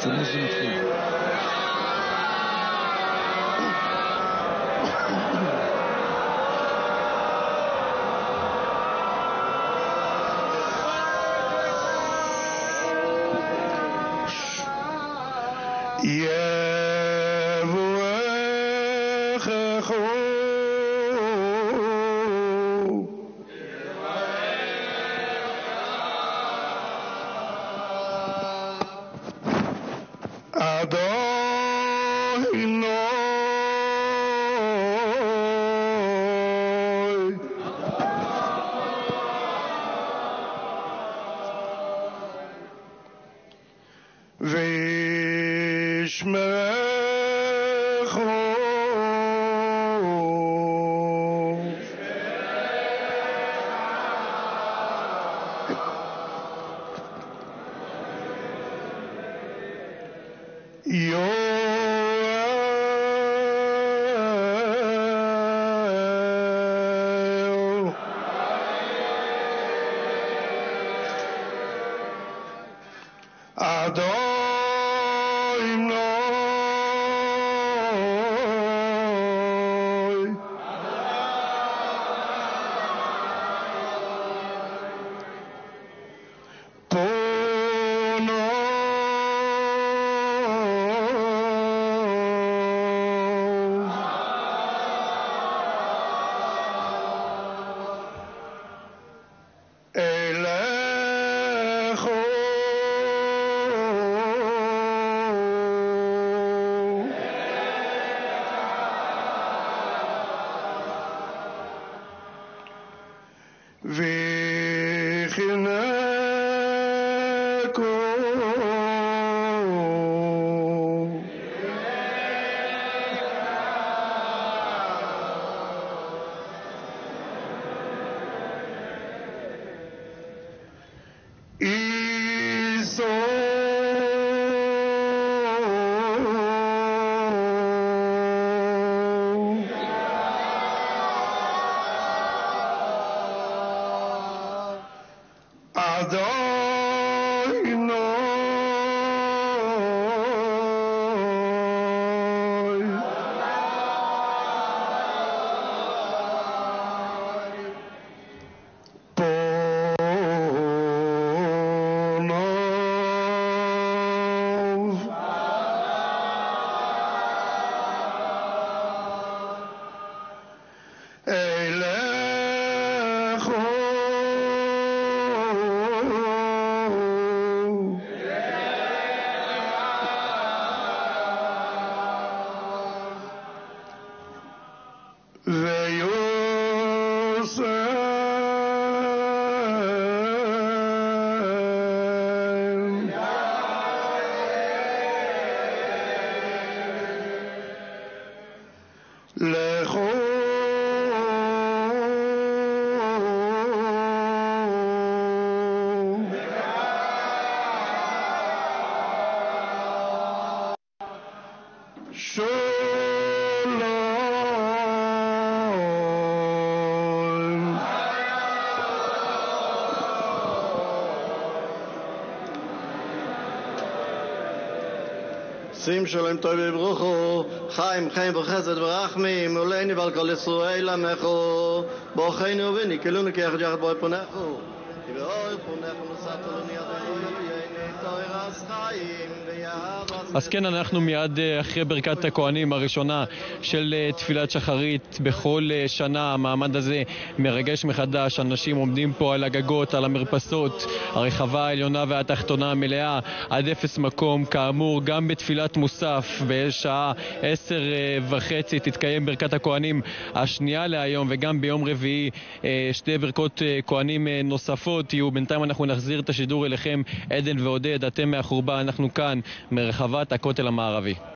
לפני שזה מתחיל. שים שלום טוב וברוכו, חיים וחסד ורחמים, ולני ועל כל ישראל עמכו, ברכנו ונקלונו כאחד יחד בואי פונכו, ובאוי פונכו נשאתו לנו ידנו יעני תוירס חיים ויעבס. אז כן, אנחנו מיד אחרי ברכת הכהנים הראשונה של תפילת שחרית. בכל שנה המעמד הזה מרגש מחדש. אנשים עומדים פה על הגגות, על המרפסות, הרחבה העליונה והתחתונה המלאה, עד אפס מקום. כאמור, גם בתפילת מוסף בשעה 10:30 תתקיים ברכת הכהנים השנייה להיום, וגם ביום רביעי שתי ברכות כהנים נוספות יהיו. בינתיים אנחנו נחזיר את השידור אליכם, עדן ועודד, אתם מהחורבה, אנחנו כאן מרחבת הכותל המערבי.